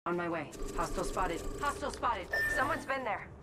On my way. Hostile spotted. Hostile spotted. Someone's been there.